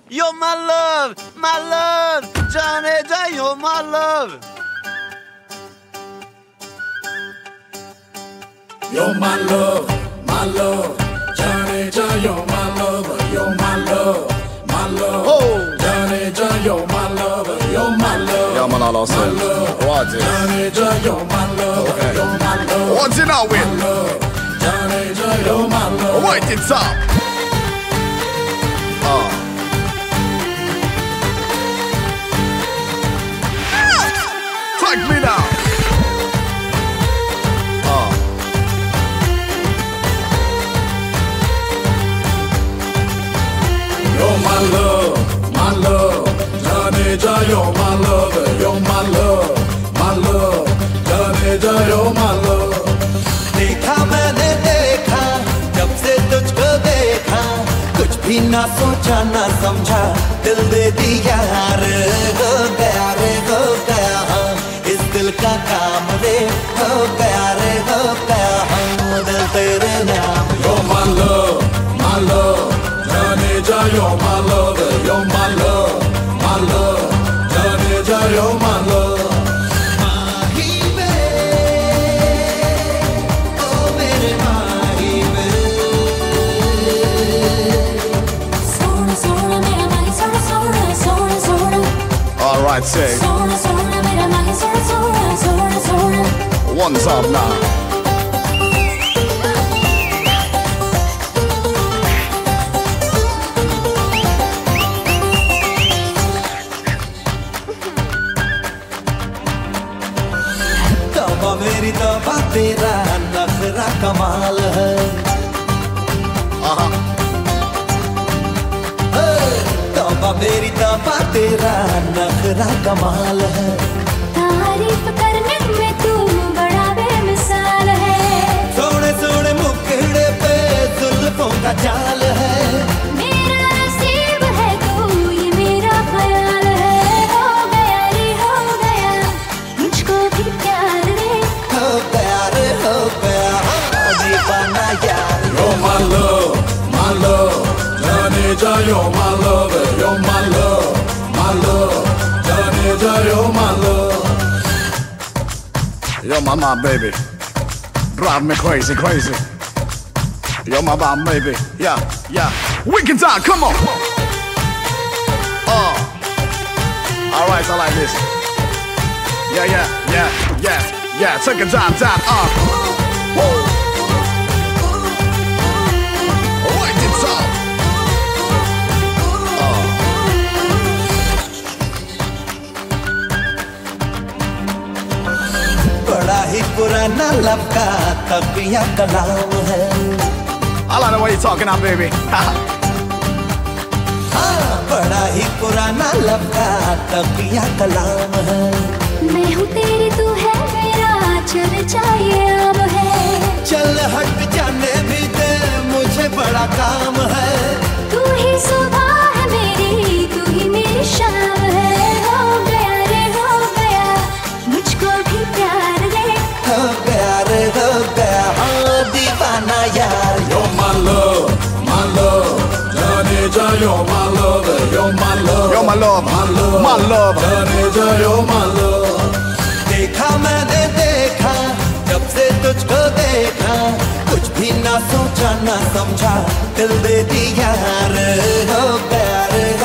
You're my love, जाने जा, you're my love. You're my love, जाने जा, you're my love, you're my love, जाने जा, you're my love, you're my love. Ja, man alla säger. What is? जाने जा, you're my love, you're my love. What's it now with? जाने जा, you're my love. Wait, it's up. Take me now. You're my love, जाने जा, you're my love, you're my love, जाने जा, you're my love. देखा मैंने देखा, जब से तुझको देखा, कुछ भी ना सोचा ना समझा, दिल दे दिया रे, हो गया रे, हो गया हाँ, इस दिल का काम रे, हो गया रे, हो गया हाँ, दिल तेरे नाम. You're my love, जाने जा, you're my love, you're my love, जाने जा, you're my love. माही में, ओ मेरे माही में. सोना सोना मेरा माही सोना सोना सोना सोना. All right, say. सोना सोना मेरा माही सोना सोना सोना सोना. One's up now. तौबा मेरी तौबा, तेरा नखरा कमाल है. तौबा मेरी तौबा, तेरा नखरा कमाल है. तारीफ करने में तू बड़ा बेमिसाल है. सोने सोने मुखड़े पे जुल्फों का जाल है. मेरा नसीब है तू, ये मेरा ख्याल है. हो गया रे, हो गया, मुझको भी प्यार रे. हो गया रे, हो गया दीवाना यार. You're my love, जाने जा, you're my love, you're my love, जाने जा, you're my love. You're my mom, baby. Drive me crazy, crazy. You're my mom, baby. Yeah, yeah. Wicked time, come on. All right, I like this. Yeah. Take a time. Woo. Wicked time. बड़ा ही पुराना लब का तकिया कलाम है. I like the way you're talking now, baby. बड़ा ही पुराना लब का तकिया कलाम है. मैं हूँ तेरी, तू है मेरा, चर्चा ये आम है. चल हट जाने भी दे, मुझे बड़ा काम है. तू ही सुबह है मेरी, तू ही मेरी शाम है. हो गया रे, हो गया, मुझको भी प्यार रे. हो गया रे, हो गया हाँ दीवाना यार. You're my love, जाने जा, you're my love, you're my love, You're my love, my love. जाने जा, you're my love. देखा मैंने देखा, जब से तुझको देखा, कुछ भी ना सोचा ना समझा, दिल दे दिया रे, हो गया रे.